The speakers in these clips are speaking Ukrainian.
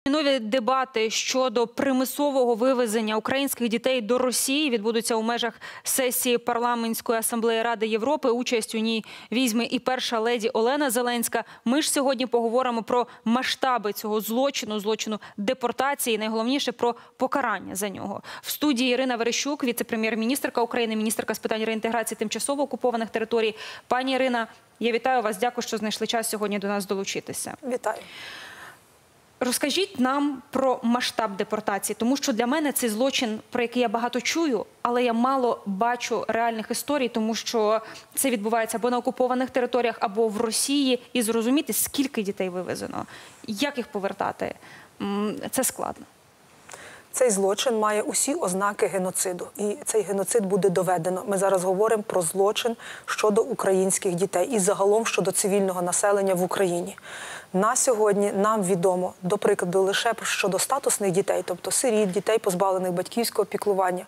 Нові дебати щодо примусового вивезення українських дітей до Росії відбудуться у межах сесії Парламентської асамблеї Ради Європи. Участь у ній візьме і перша леді Олена Зеленська. Ми ж сьогодні поговоримо про масштаби цього злочину депортації, і найголовніше про покарання за нього. В студії Ірина Верещук, віце-прем'єр-міністерка України, міністерка з питань реінтеграції тимчасово окупованих територій. Пані Ірина, я вітаю вас. Дякую, що знайшли час сьогодні до нас долучитися. Вітаю. Розкажіть нам про масштаб депортації, тому що для мене цей злочин, про який я багато чую, але я мало бачу реальних історій, тому що це відбувається або на окупованих територіях, або в Росії. І зрозуміти, скільки дітей вивезено, як їх повертати, це складно. Цей злочин має усі ознаки геноциду. І цей геноцид буде доведено. Ми зараз говоримо про злочин щодо українських дітей і загалом щодо цивільного населення в Україні. На сьогодні нам відомо, до прикладу, лише щодо статусних дітей, тобто сиріт, дітей, позбавлених батьківського піклування,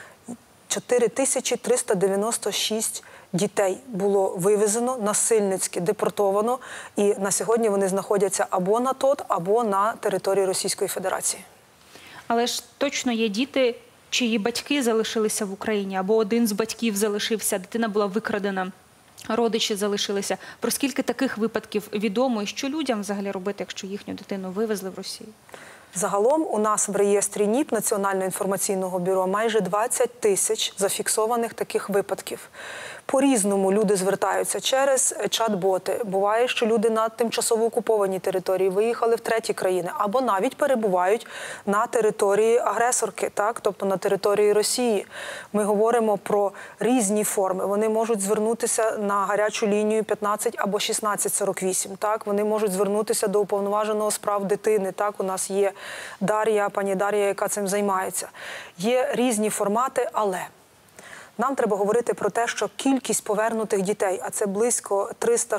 4396 дітей було вивезено, насильницьки депортовано, і на сьогодні вони знаходяться або на ТОТ, або на території Російської Федерації. Але ж точно є діти, чиї батьки залишилися в Україні, або один з батьків залишився, дитина була викрадена, родичі залишилися. Про скільки таких випадків відомо і що людям взагалі робити, якщо їхню дитину вивезли в Росію? Загалом у нас в реєстрі НІП, Національного інформаційного бюро, майже 20 тисяч зафіксованих таких випадків. По-різному люди звертаються через чат-боти. Буває, що люди на тимчасово окупованій території виїхали в треті країни або навіть перебувають на території агресорки, тобто на території Росії. Ми говоримо про різні форми. Вони можуть звернутися на гарячу лінію 15 або 1648. Вони можуть звернутися до уповноваженого з прав дитини. У нас є Дар'я, пані Дар'я, яка цим займається. Є різні формати, але нам треба говорити про те, що кількість повернутих дітей, а це близько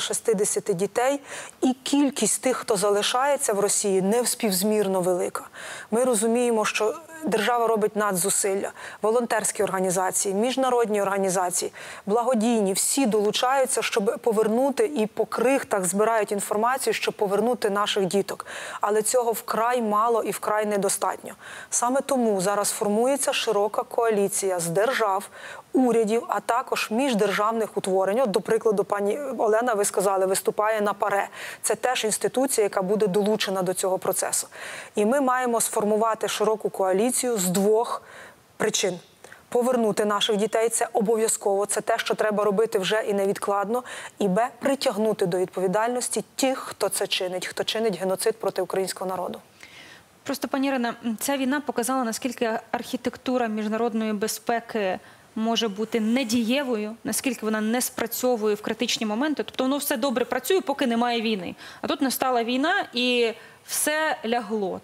360 дітей, і кількість тих, хто залишається в Росії, невспівзмірно велика. Ми розуміємо, що держава робить надзусилля, волонтерські організації, міжнародні організації, благодійні, всі долучаються, щоб повернути, і по крихтах збирають інформацію, щоб повернути наших діток. Але цього вкрай мало і вкрай недостатньо. Саме тому зараз формується широка коаліція з держав, урядів, а також міждержавних утворень. До прикладу, пані Олена, ви сказали, виступає на ПАРЕ. Це теж інституція, яка буде долучена до цього процесу. І ми маємо сформувати широку коаліцію з двох причин. Повернути наших дітей – це обов'язково, це те, що треба робити вже і невідкладно. І Б – притягнути до відповідальності тих, хто це чинить, хто чинить геноцид проти українського народу. Просто, пані Ірина, ця війна показала, наскільки архітектура міжнародної безпеки може бути недієвою, наскільки вона не спрацьовує в критичні моменти. Тобто воно все добре працює, поки немає війни. А тут настала війна і все лягло.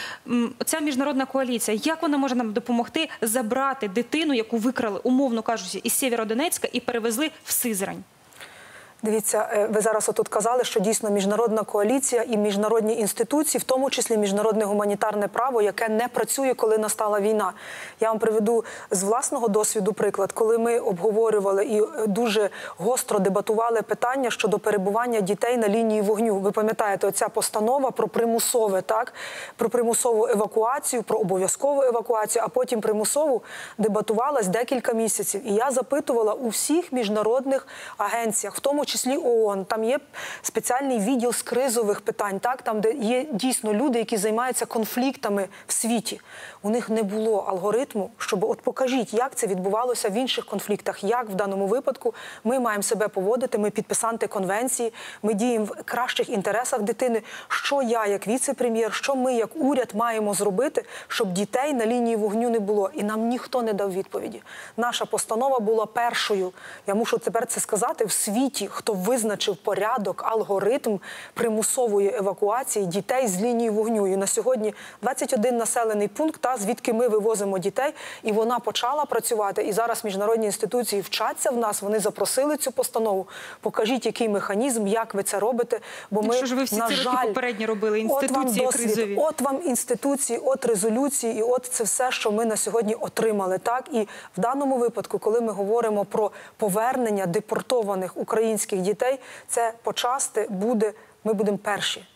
Ця міжнародна коаліція, як вона може нам допомогти забрати дитину, яку викрали, умовно кажучи, із Сєвєродонецька і перевезли в Сизрань? Дивіться, ви зараз отут казали, що дійсно міжнародна коаліція і міжнародні інституції, в тому числі міжнародне гуманітарне право, яке не працює, коли настала війна. Я вам приведу з власного досвіду приклад, коли ми обговорювали і дуже гостро дебатували питання щодо перебування дітей на лінії вогню. Ви пам'ятаєте, оця постанова про примусове, про примусову евакуацію, про обов'язкову евакуацію, а потім примусову дебатувалась декілька місяців. І я запитувала у всіх міжнародних агенціях, в тому числі ООН, там є спеціальний відділ з кризових питань, там, де є дійсно люди, які займаються конфліктами в світі. У них не було алгоритму, щоб от покажіть, як це відбувалося в інших конфліктах, як в даному випадку ми маємо себе поводити, ми підписанти конвенції, ми діємо в кращих інтересах дитини, що я як віце-прем'єр, що ми як уряд маємо зробити, щоб дітей на лінії вогню не було. І нам ніхто не дав відповіді. Наша постанова була першою, я мушу тепер це сказати, в світі, хто визначив порядок, алгоритм примусової евакуації дітей з лінії вогню. І на сьогодні 21 населений пункт, звідки ми вивозимо дітей, і вона почала працювати. І зараз міжнародні інституції вчаться в нас, вони запросили цю постанову. Покажіть, який механізм, як ви це робите. Бо ми, ви всі ці роки попередні робили, інституції кризові. От вам інституції, от резолюції, і от це все, що ми на сьогодні отримали. І в даному випадку, коли ми говоримо про повернення депортованих українських дітей, це почасти буде, ми будемо перші.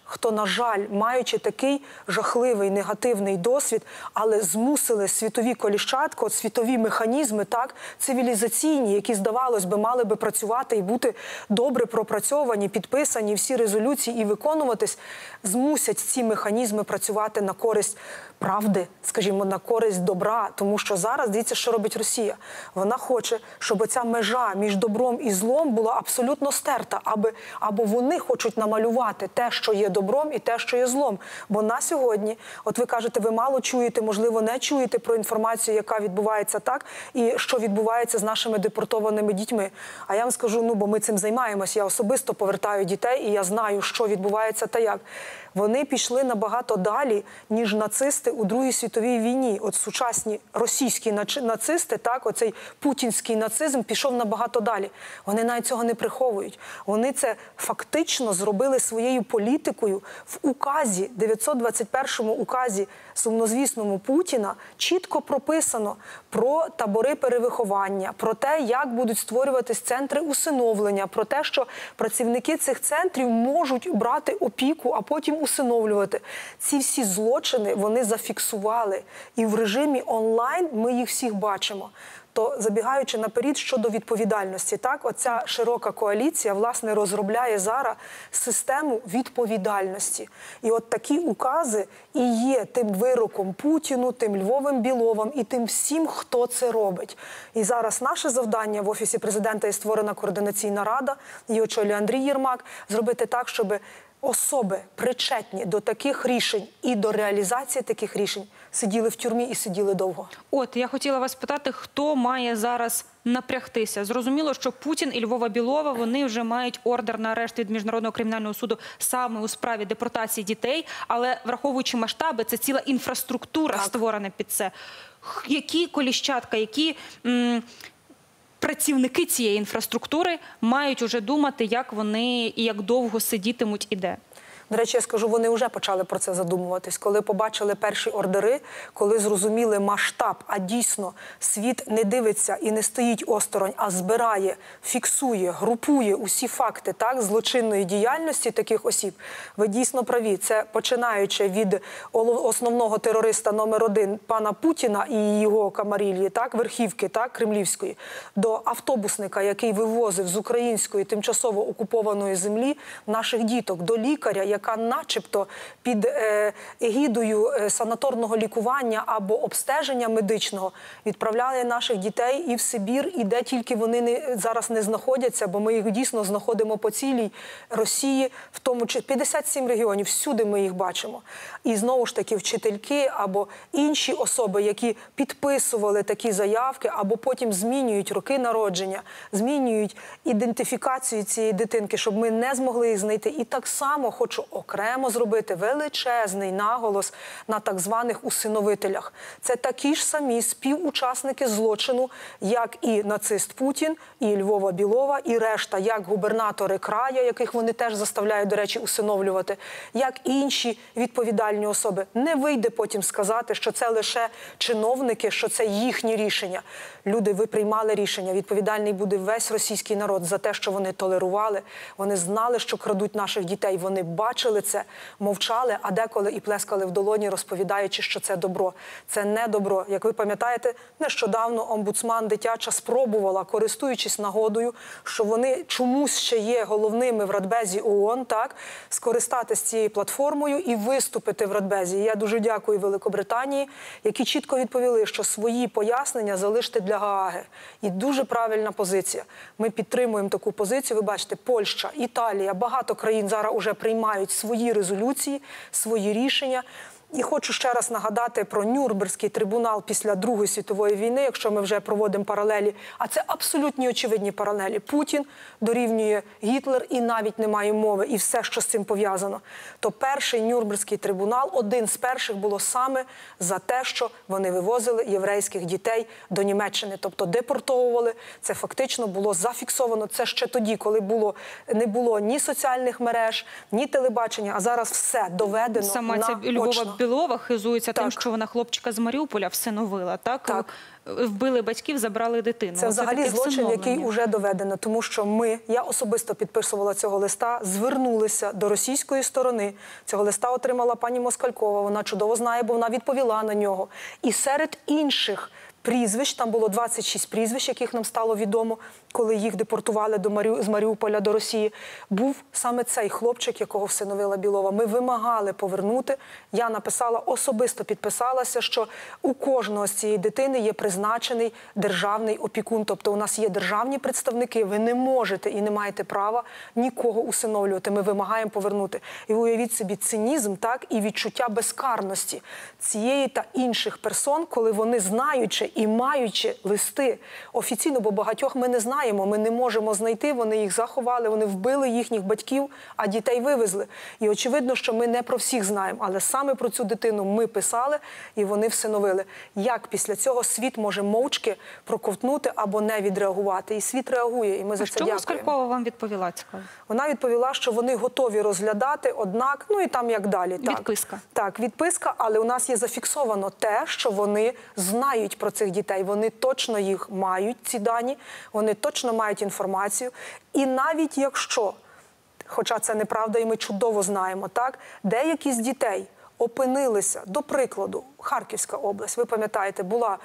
хто, на жаль, маючи такий жахливий, негативний досвід, але змусили світові коліщатка, світові механізми, так, цивілізаційні, які, здавалось би, мали би працювати і бути добре пропрацьовані, підписані всі резолюції і виконуватись, змусять ці механізми працювати на користь правди, скажімо, на користь добра. Тому що зараз, дивіться, що робить Росія. Вона хоче, щоб оця межа між добром і злом була абсолютно стерта, або вони хочуть намалювати те, що є добром, і те, що є злом. Бо на сьогодні, от ви кажете, ви мало чуєте, можливо, не чуєте про інформацію, яка відбувається так, і що відбувається з нашими депортованими дітьми. А я вам скажу, бо ми цим займаємось, я особисто повертаю дітей, і я знаю, що відбувається та як. Вони пішли набагато далі, ніж нацисти у Другій світовій війні. От сучасні російські нацисти, так, оцей путінський нацизм пішов набагато далі. Вони навіть цього не приховують. Вони це фактично зробили своєю політикою. В указі, 921-му указі сумнозвісному Путіна, чітко прописано про табори перевиховання, про те, як будуть створюватись центри усиновлення, про те, що працівники цих центрів можуть брати опіку, а потім усиновлювати. Ці всі злочини вони зафіксували. І в режимі онлайн ми їх всіх бачимо. То, забігаючи наперед щодо відповідальності, так, оця широка коаліція, власне, розробляє зараз систему відповідальності. І от такі укази і є тим вироком Путіну, тим Львовом Біловим і тим всім, хто це робить. І зараз наше завдання в Офісі Президента є створена координаційна рада, її очолює Андрій Єрмак, зробити так, щоб особи, причетні до таких рішень і до реалізації таких рішень, сиділи в тюрмі і сиділи довго. От, я хотіла вас питати, хто має зараз напрягтися? Зрозуміло, що Путін і Львова Білова, вони вже мають ордер на арешт від Міжнародного кримінального суду саме у справі депортації дітей, але враховуючи масштаби, це ціла інфраструктура створена під це. Які коліщатка, які працівники цієї інфраструктури мають уже думати, як вони і як довго сидітимуть і де? До речі, я скажу, вони вже почали про це задумуватись. Коли побачили перші ордери, коли зрозуміли масштаб, а дійсно світ не дивиться і не стоїть осторонь, а збирає, фіксує, групує усі факти, так, злочинної діяльності таких осіб, ви дійсно праві. Це починаючи від основного терориста номер 1 пана Путіна і його камарильї, так, верхівки, так, кремлівської, до автобусника, який вивозив з української тимчасово окупованої землі наших діток, до лікаря, яка начебто під егідою санаторного лікування або обстеження медичного відправляє наших дітей і в Сибір, і де тільки вони зараз не знаходяться, бо ми їх дійсно знаходимо по цілій Росії, в тому числі 57 регіонів, всюди ми їх бачимо. І знову ж таки вчительки або інші особи, які підписували такі заявки, або потім змінюють роки народження, змінюють ідентифікацію цієї дитинки, щоб ми не змогли їх знайти. І так само хочу окремо зробити величезний наголос на так званих усиновителях. Це такі ж самі співучасники злочину, як і нацист Путін, і Львова Білова, і решта, як губернатори краю, яких вони теж заставляють, до речі, усиновлювати, як інші відповідальні особи. Не вийде потім сказати, що це лише чиновники, що це їхні рішення. Люди, ви приймали рішення, відповідальний буде весь російський народ за те, що вони толерували, вони знали, що крадуть наших дітей, вони бачили це, мовчали, а деколи і плескали в долоні, розповідаючи, що це добро. Це не добро. Як ви пам'ятаєте, нещодавно омбудсман дитяча спробувала, користуючись нагодою, що вони чомусь ще є головними в Радбезі ООН, так, скористатись цією платформою і виступити в Радбезі. Я дуже дякую Великобританії, які чітко відповіли, що свої пояснення залиште для Гааги. І дуже правильна позиція. Ми підтримуємо таку позицію. Ви бачите, Польща, Італія, багато країн зараз уже приймають свої резолюції, свої рішення. І хочу ще раз нагадати про Нюрнберзький трибунал після Другої світової війни, якщо ми вже проводимо паралелі. А це абсолютні очевидні паралелі. Путін дорівнює Гітлер і навіть немає мови. І все, що з цим пов'язано. То перший Нюрнберзький трибунал, один з перших, було саме за те, що вони вивозили єврейських дітей до Німеччини. Тобто депортовували. Це фактично було зафіксовано. Це ще тоді, коли не було ні соціальних мереж, ні телебачення. А зараз все доведено Сама ця Львова Білова хизується тим, Так. що вона хлопчика з Маріуполя всиновила. Так? Вбили батьків, забрали дитину. Це взагалі таке злочин, який всиновлення. вже доведено, тому що я особисто підписувала цього листа, звернулися до російської сторони. Цього листа отримала пані Москалькова, вона чудово знає, бо вона відповіла на нього. І серед інших прізвищ, там було 26 прізвищ, яких нам стало відомо, коли їх депортували з Маріуполя до Росії, був саме цей хлопчик, якого всиновила Білова. Ми вимагали повернути. Я написала, особисто підписалася, що у кожного з цієї дитини є призначений державний опікун. Тобто у нас є державні представники, ви не можете і не маєте права нікого усиновлювати. Ми вимагаємо повернути. І уявіть собі цинізм, так, і відчуття безкарності цієї та інших персон, коли вони, знаючи і маючи листи офіційно, бо багатьох ми не знаємо, ми не можемо знайти, вони їх заховали, вони вбили їхніх батьків, а дітей вивезли. І очевидно, що ми не про всіх знаємо, але саме про цю дитину ми писали, і вони всиновили. Як після цього світ може мовчки проковтнути або не відреагувати? І світ реагує, і ми за це дякуємо. Що Москалькова вам відповіла, цікаво? Вона відповіла, що вони готові розглядати, однак, і там як далі. Відписка. Так, відписка, але у нас є зафіксовано те, що вони знають про цих дітей. Вони точно їх мають, ці дані, вони точно мають інформацію. І навіть якщо, хоча це неправда і ми чудово знаємо, так, деякі з дітей опинилися, до прикладу, Харківська область, ви пам'ятаєте, була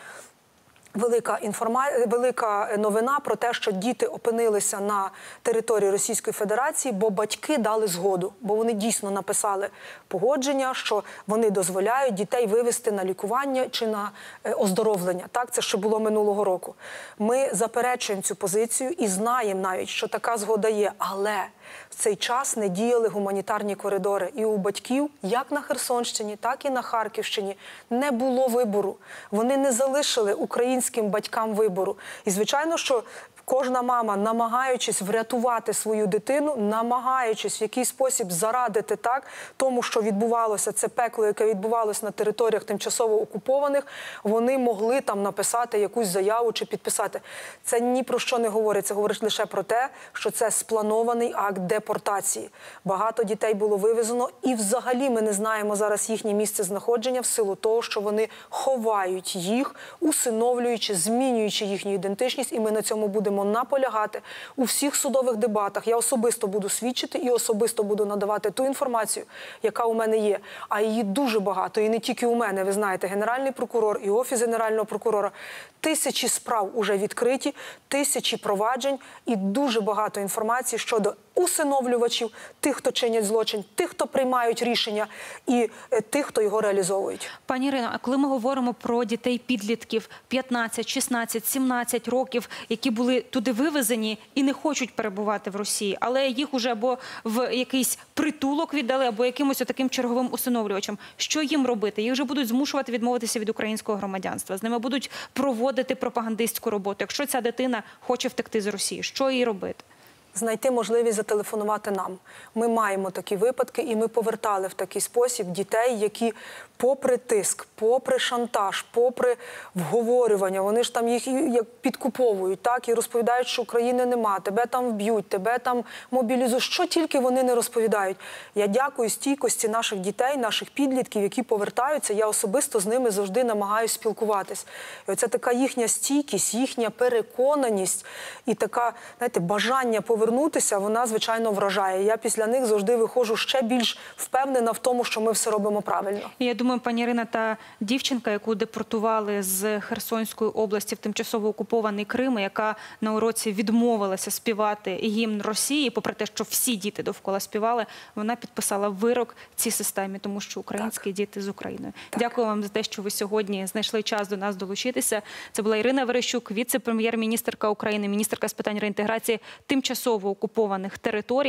велика новина про те, що діти опинилися на території Російської Федерації, бо батьки дали згоду, бо вони дійсно написали погодження, що вони дозволяють дітей вивезти на лікування чи на оздоровлення. Так, це ще було минулого року. Ми заперечуємо цю позицію і знаємо навіть, що така згода є, але в цей час не діяли гуманітарні коридори. І у батьків, як на Херсонщині, так і на Харківщині, не було вибору. Вони не залишили українським батькам вибору. І, звичайно, що кожна мама, намагаючись врятувати свою дитину, намагаючись в якийсь спосіб зарадити тому, що відбувалося, це пекло, яке відбувалося на територіях тимчасово окупованих, вони могли там написати якусь заяву чи підписати. Це ні про що не говорить. Це говорить лише про те, що це спланований акт депортації. Багато дітей було вивезено, і взагалі ми не знаємо зараз їхнє місце знаходження в силу того, що вони ховають їх, усиновлюючи, змінюючи їхню ідентичність, і ми на цьому будемо наполягати у всіх судових дебатах. Я особисто буду свідчити і особисто буду надавати ту інформацію, яка у мене є. А її дуже багато, і не тільки у мене. Ви знаєте, Генеральний прокурор і Офіс Генерального прокурора. Тисячі справ уже відкриті, тисячі проваджень і дуже багато інформації щодо усиновлювачів, тих, хто чинять злочин, тих, хто приймають рішення і тих, хто його реалізовують. Пані Ірино, а коли ми говоримо про дітей-підлітків 15, 16, 17 років, які були туди вивезені і не хочуть перебувати в Росії, але їх уже або в якийсь притулок віддали, або якимось таким черговим усиновлювачам, що їм робити? Їх вже будуть змушувати відмовитися від українського громадянства, з ними будуть проводити пропагандистську роботу. Якщо ця дитина хоче втекти з Росії, що їй робити? Знайти можливість зателефонувати нам. Ми маємо такі випадки, і ми повертали в такий спосіб дітей, які попри тиск, попри шантаж, попри вговорювання, вони ж там їх як підкуповують, так, і розповідають, що України нема, тебе там вб'ють, тебе там мобілізують, що тільки вони не розповідають. Я дякую стійкості наших дітей, наших підлітків, які повертаються, я особисто з ними завжди намагаюся спілкуватись. І оце така їхня стійкість, їхня переконаність і така, знаєте, бажання повернутися, вона, звичайно, вражає. Я після них завжди виходжу ще більш впевнена в тому, що ми все робимо правильно. Я думаю, пані Ірина, та дівчинка, яку депортували з Херсонської області в тимчасово окупований Крим, яка на уроці відмовилася співати гімн Росії, попри те, що всі діти довкола співали, вона підписала вирок цій системі, тому що українські діти з Україною. Дякую вам за те, що ви сьогодні знайшли час до нас долучитися. Це була Ірина Верещук, віце-прем'єр-міністерка України, міністерка з питань реінтеграції тимчасово окупованих територій.